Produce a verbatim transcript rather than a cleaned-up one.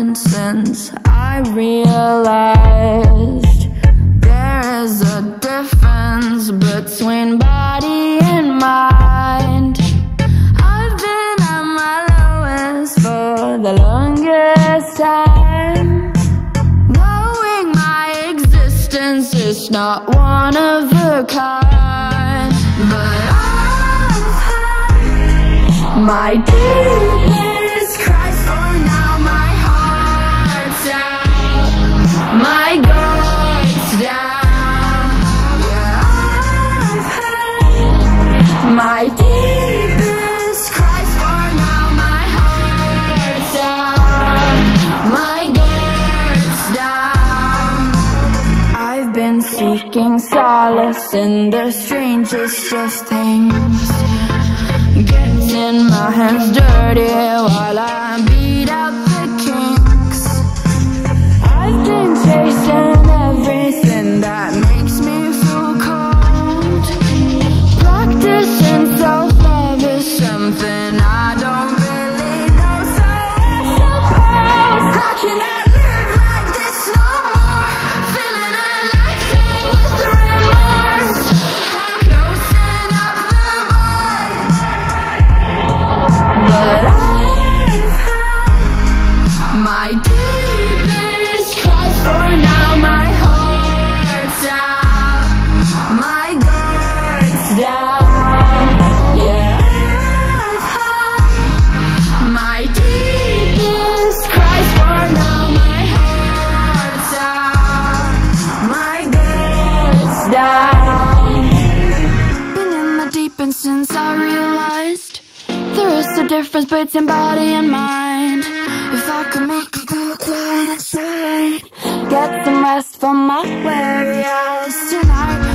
since I realized there is a difference between body and mind. I've been at my lowest for the longest time, knowing my existence is not one of a kind. But I've had my deepest cries, for now my heart's out, my guard's down. Yeah, I've had my deepest cries, for now my heart's out, my guard's down. I've been seeking solace in the strangest of things, getting my hands dirty while I beat out the kinks. I've been chasing everything that makes me feel cold. Practicing self-love is something I don't really know, so I suppose I cannot live like this no more. Feeling enlightened with the remorse, closing up the blinds. But I've had my deepest cries, for now my heart's out, my guard's down. Yeah, I've had my deepest cries, for now my heart's out, my guard's down. Been in the deep end since I realized there is a difference between body and mind. If I could make it go quiet inside, get some rest from my weary eyes tonight.